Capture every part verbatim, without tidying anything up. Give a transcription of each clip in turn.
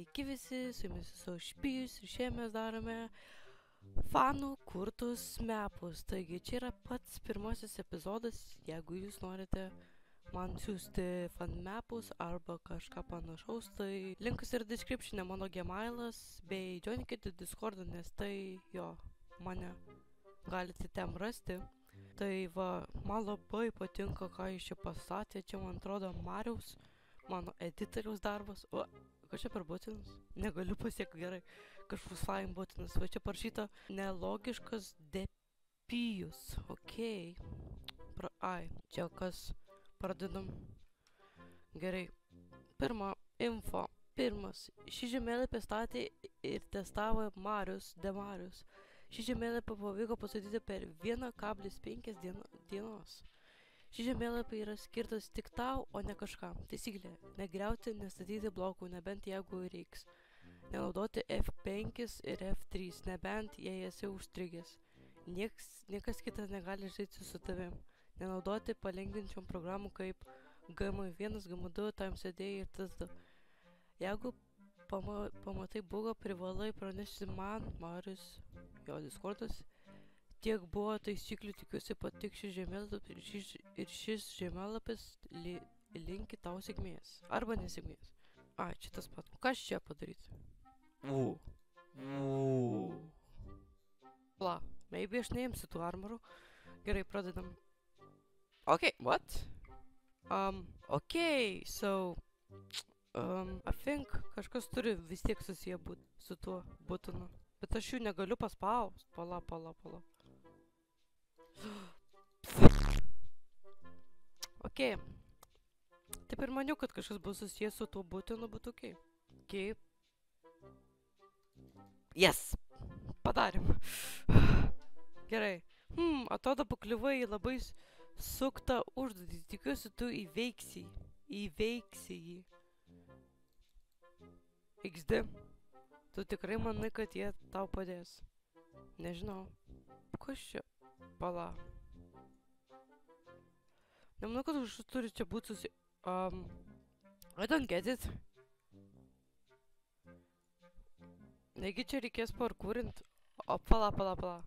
Sveiki visi, su jumis esu aš Pijus ir šiandien mes darome fanų kurtus mepus. Taigi čia yra pats pirmasis epizodas, jeigu jūs norite man siūsti fan mepus arba kažką panašaus, tai linkas yra description'e mano gemailas bei joinkit į Discordą, nes tai jo, mane galite ten rasti. Tai va, man labai patinka, ką jis čia pastatė, čia man atrodo Mariaus, mano editoriaus darbas. O, kas čia per botinas? Negaliu pasiekti gerai. Kažkoks flying botinas. Va čia parašyta nelogiškas depijus. Okei. Pra... Ai, čia kas. Pradedam. Gerai. Pirma, info. Pirmas. Šį žemėlapį statė ir testavo Marius Demarius. Šį žemėlapį pavyko pastatyti per vieną kablis penkias dienos. Šį žemėlapį yra skirtas tik tau, o ne kažkam. Taisyklė. Negriauti, nestatyti blokų, nebent jeigu reiks. Nenaudoti F penki ir F trys, nebent jei esi užstrigęs. Nieks, niekas kitas negali žaisti su tavim. Nenaudoti palengvinčiom programų kaip G M vienas, G M du, TimeCD ir T S D. Jeigu pama, pamatai bugą, privalai pranešti man, Marius, jo Discordas. Tiek buvo taisyklių, tikiuosi patiks šis žemėlapis ir šis, ir šis žemėlapis li, linki tau sėkmės. Arba nesėkmės. Ai, čia tas pat. Kas čia padaryti? Vau. Vau. Pla, maybe aš neimsiu tų armorų. Gerai, pradedam. Ok, what? Um, ok, so... Um, I think kažkas turi vis tiek susiję būt su tuo butonu. Bet aš jų negaliu paspaust. Pala, pala, pala. Ok. Taip ir maniau, kad kažkas bus susijęs su tuo butonu, bet ok. Ok. Yes! Padarėm. Gerai. Hmm, atrodo pakliuvai į labai suktą užduotį. Tikiuosi tu įveiksi. Įveiksi jį. X D. Tu tikrai manai, kad jie tau padės? Nežinau. Kas čia? Pala. Nemanau, kad kažkas turi čia būti susi... Um... I don't get it. Negi čia reikės parkūrint. O, pala, pala, pala.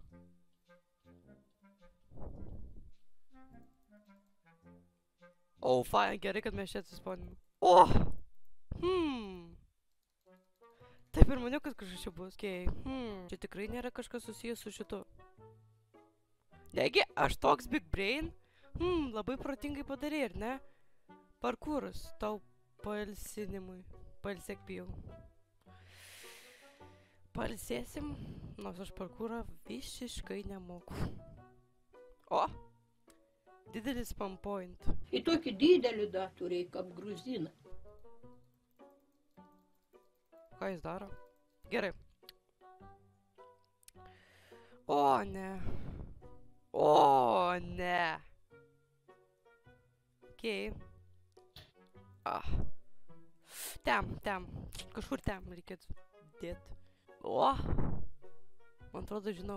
O, fine, gerai, kad mes čia atsispaninam. O! Hmm. Taip ir maniau, kad kažkas čia bus. Okay. Hmm. Čia tikrai nėra kažkas susijęs su šitu. Negi, aš toks big brain? Hmm, labai protingai padarė, ir ne? Parkūras tau pailsinimui. Pailsėk pijau. Pailsėsim, nors aš parkūrą visiškai nemoku. O! Didelis spam point. Į tokį didelį datų reikia apgrūzina. Ką jis daro? Gerai. O, ne. O, ne. Okei. Ah. Tem, tem. Kažkur tem reikėtų dėti. O. Man atrodo, žinau.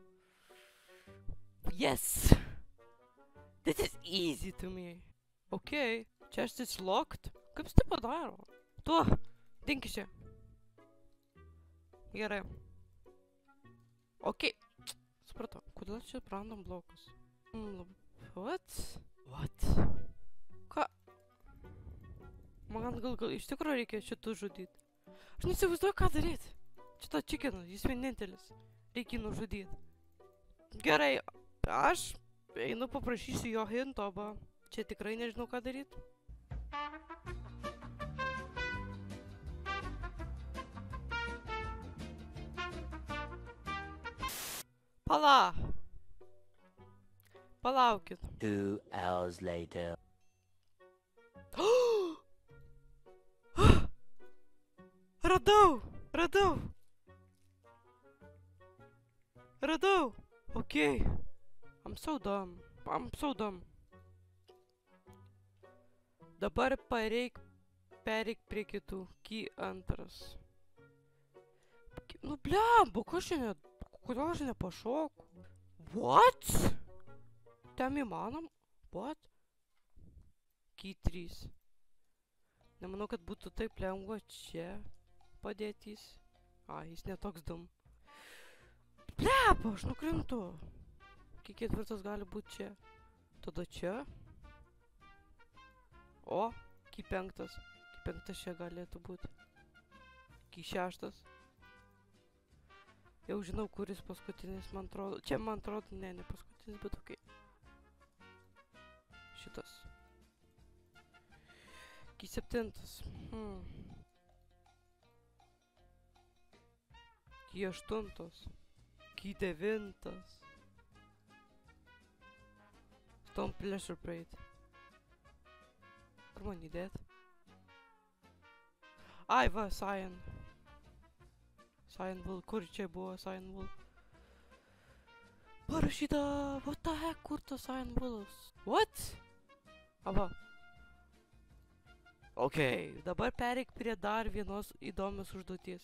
Yes. This is easy to me. Okei. Chest is locked. Kaip jis tai padaro? Tu. Dink iš čia. Gerai. Okei. Supratau. Kodėl čia random blokas? Mm, what? What? Ką? Man gal, gal iš tikrųjų reikia šitų žudyti. Aš nesivaizduoju, ką daryti. Šitą chickeną, jis vienintelis. Reikia nužudyti. Gerai. Aš einu paprašysiu jo hinto, ba. Čia tikrai nežinau, ką daryti. Pala. Palaukit. Two hours later. Radau! Radau! Radau! Okay. I'm so dumb. I'm so dumb. Dabar pareik pereik prie kitų. Key antras. Nu blemba, ko aš ne... Kodėl aš nepašoku? What? Ten įmanom? What? Key trys. Nemanau, kad būtų taip lengva čia padėtys. A, jis netoks dum. Plepa, aš nukrintu. Iki ketvirtas gali būti čia. Tada čia. O, iki penktas. Iki penktas čia galėtų būti. Iki šeštas. Jau žinau, kuris paskutinis, man atrodo. Čia, man atrodo, ne, ne paskutinis, bet okei. Šitas. Iki septintas. Hmm. Iki aštuntas. Iki devintas. Stone Pleasure Parade. Kur man įdėt? Ai, va, Cyan. Cyanville. Kur čia buvo Cyanville? Parašyta, what the heck, kur tas Cyanvillas? What? Ava. Okei, dabar pereik prie dar vienos įdomios užduoties.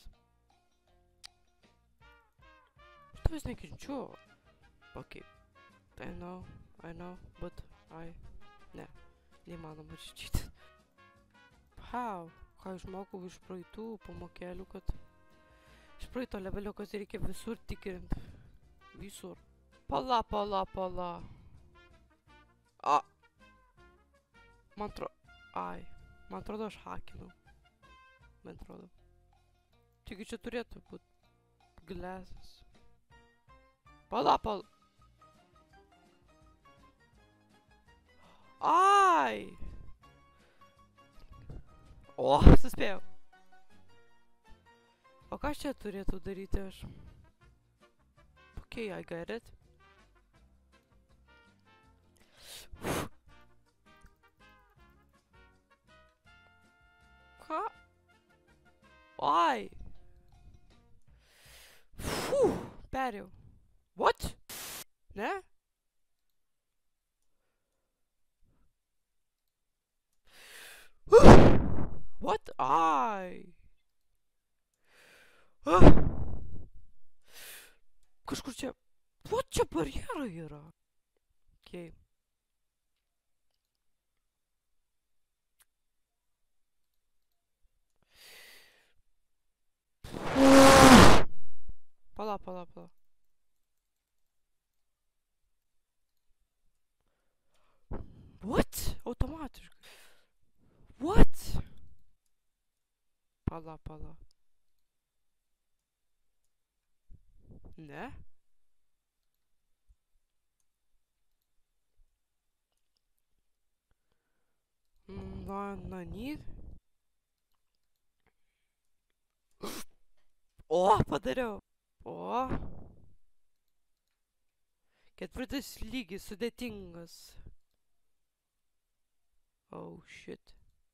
Aš tavęs nekenčiu. Okei. I know, I know, but I... Ne, neįmanoma čyčyti. How? Ką išmokau iš praeitų pamokėlių, kad... Iš praeito levelio, kas reikia visur tikrinti. Visur. Pala, pala, pala. A. Man atrodo... Ai. Man atrodo, aš hakinau. Man atrodo. Taigi čia turėtų būt glasses. Pala, pala. Ai! O, suspėjau. O ką čia turėtų daryti aš? Okay, I get it. Ką? Ai! Fuh, perėjau. What? Ne? What? Ai! Ah! Kažkur čia... What čia barjerai yra? Okay. Pala, pala, pala. What? Automatiškai. What? Pala, pala. Ne? Na, na, ny. O, padariau. O. Ketvirtas lygis, sudėtingas. Oh, shit.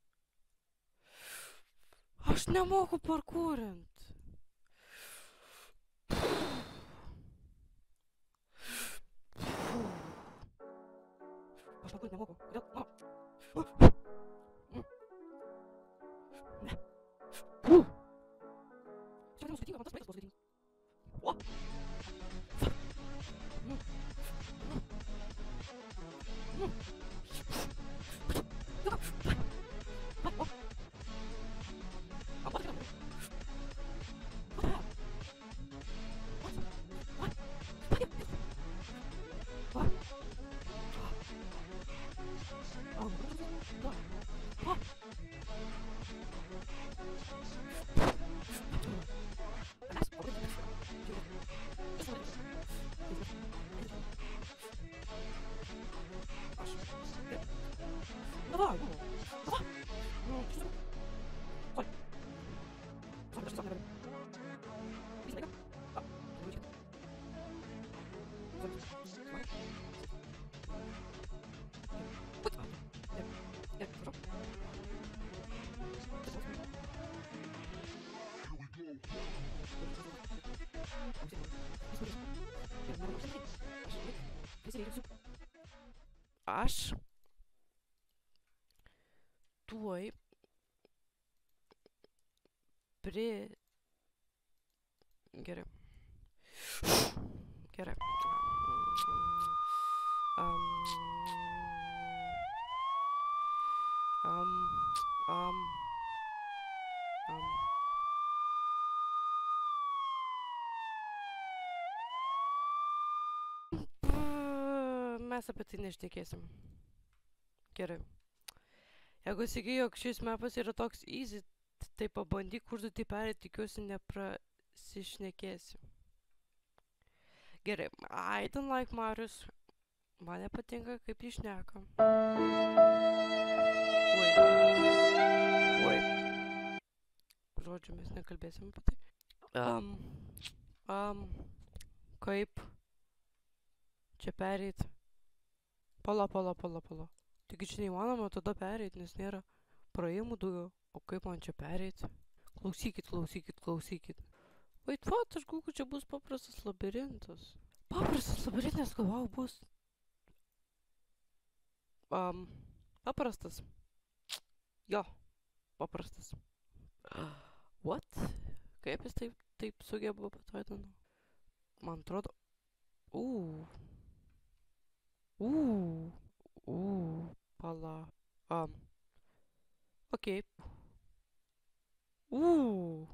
Aš nemoku parkūrint. Aš parkūrint nemoku. Kodėl? O. Ne. Čia vadinam sudėtinga, man tas praeitas buvo sudėtingas. O. Давай, ну, давай. Ну, что? Ой. Ой, что там? Видно, да? А, ручка. Вот. Давай. Вот. Нет. Нет, хорошо. Aš tuoj pri... Gerai. Gerai. Um... Um... Um... Um... mes apie tai nešnekėsim. Gerai. Jeigu sakai, jog šis mapas yra toks easy, tai pabandyk užduotį perėti, tikiuosi neprasišnekėsi. Gerai. I don't like Marius. Man nepatinka, kaip jis šneka. Oi. Oi. Žodžiu, mes nekalbėsim apie tai. Um, um, kaip čia pereit? Pala, pala, pala, pala. Taigi čia neįmanoma tada pereit, nes nėra praėjimų daugiau. O kaip man čia pereit? Klausykit, klausykit, klausykit. Wait, what? Aš galvoju, čia bus paprastas labirintas. Paprastas labirintas, galvau, bus. Um, paprastas. Jo, paprastas. What? Kaip jis taip, taip sugeba pataidinu? Man atrodo... Uuu. Uuu. Uuu. Pala. Um. Okei. Uuu.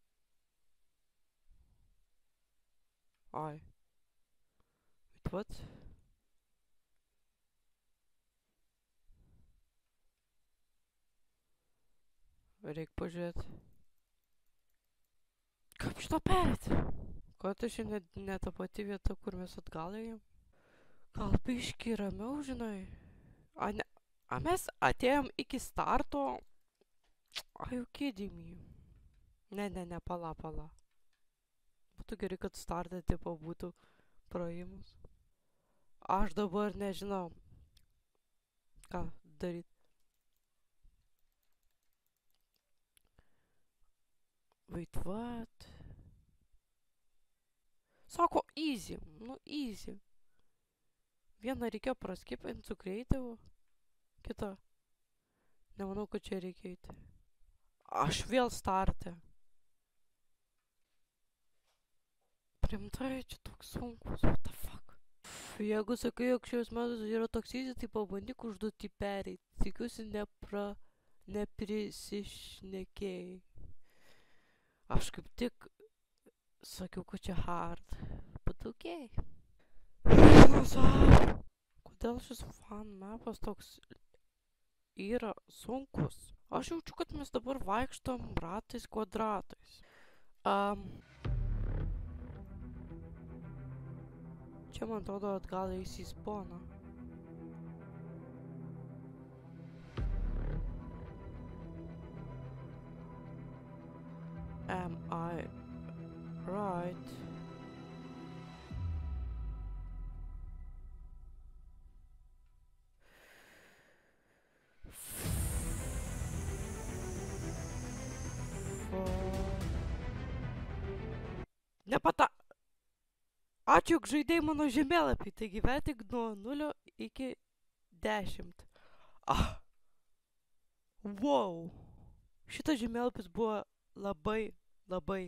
Ai. Wait, what? Reik pažiūrėti. Kaip šito perėti? Ko tai šiandien ne ta pati vieta, kur mes atgal ėjom? Gal biškį ramiau, žinai? A, ne, a mes atėjom iki starto? Are you kidding me? Ne, ne, ne, pala, pala. Būtų gerai, kad starte tipo būtų praėjimus. Aš dabar nežinau, ką daryti. Wait, what? Sako, easy. Nu, easy. Vieną reikėjo praskipinti su creative. Kitą. Nemanau, kad čia reikia eiti. Aš vėl starte. Primtai, čia toks sunkus. What the fuck? Jeigu sakai, jog šios metus yra toks easy, tai pabandyk užduotį pereiti. Tikiuosi nepra... neprisišnekėjai. Aš kaip tik sakiau, kad čia hard, but okay. Kodėl šis fan mapas toks yra sunkus? Aš jaučiu, kad mes dabar vaikštom ratais kvadratais. Um, čia man atrodo atgal eis į spawną. Am I right? Nepata... Ačiū, jog žaidėjai mano žemėlapį, taigi vertik nuo nulio iki dešimt. Ah. Wow. Šitas žemėlapis buvo labai, labai,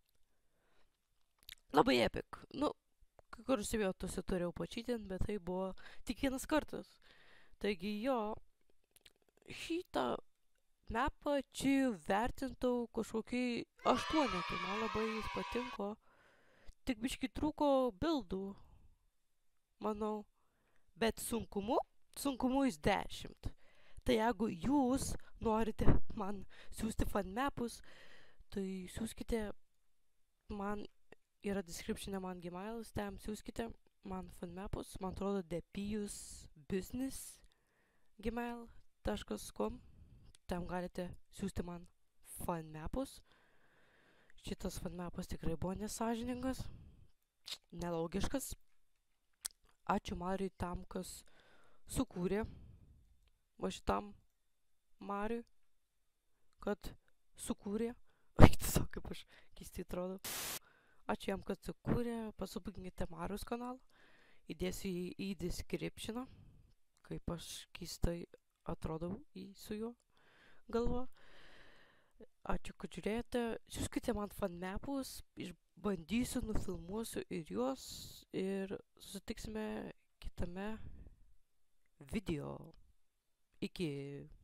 labai epic. Nu, kai kuriuose vietose turėjau pačytint, bet tai buvo tik vienas kartas. Taigi jo, šitą mapą čia vertintau kažkokį aštuonetą. Man labai jis patinko. Tik biškį trūko bildų, manau. Bet sunkumu, sunkumu jis dešimt. Tai jeigu jūs norite man siūsti fan mapus, tai siūskite man, yra description'e man Gmailas, ten siūskite man fan mapus, man atrodo depijus business gmail taškas com, ten galite siūsti man fan mapus. Šitas fan mapas tikrai buvo nesąžiningas, nelogiškas. Ačiū Mariui tam, kas sukūrė va šitam Mariui, kad sukūrė. Ai, tiesiog kaip aš keistai atrodo. Ačiū jam, kad sukūrė. Pasubaiginkite Marius kanalą. Įdėsiu jį į descriptioną, kaip aš keistai atrodau į su juo galva. Ačiū, kad žiūrėjote. Siųskite man fan mapus, išbandysiu, nufilmuosiu ir juos. Ir susitiksime kitame video. Iki...